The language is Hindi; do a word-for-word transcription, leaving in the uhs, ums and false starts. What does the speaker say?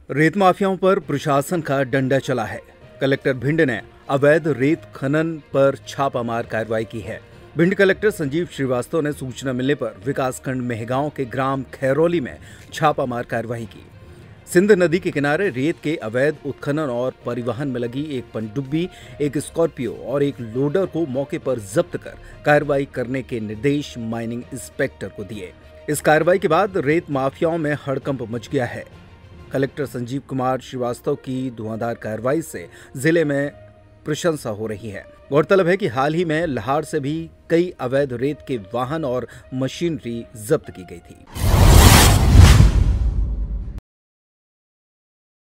रेत माफियाओं पर प्रशासन का डंडा चला है। कलेक्टर भिंड ने अवैध रेत खनन पर छापामार कार्रवाई की है। भिंड कलेक्टर संजीव श्रीवास्तव ने सूचना मिलने पर विकासखंड मेहगांव के ग्राम खैरोली में छापामार कार्रवाई की। सिंध नदी के किनारे रेत के अवैध उत्खनन और परिवहन में लगी एक पनडुब्बी, एक स्कॉर्पियो और एक लोडर को मौके पर जब्त कर कार्रवाई करने के निर्देश माइनिंग इंस्पेक्टर को दिए। इस कार्रवाई के बाद रेत माफियाओं में हड़कंप मच गया है। कलेक्टर संजीव कुमार श्रीवास्तव की धुआंधार कार्रवाई से जिले में प्रशंसा हो रही है। गौरतलब है कि हाल ही में लाहौर से भी कई अवैध रेत के वाहन और मशीनरी जब्त की गई थी।